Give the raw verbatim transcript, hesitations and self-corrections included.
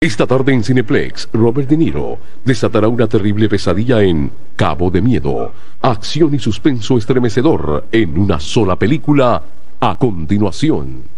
Esta tarde en Cineplex, Robert De Niro desatará una terrible pesadilla en Cabo de Miedo. Acción y suspenso estremecedor en una sola película a continuación.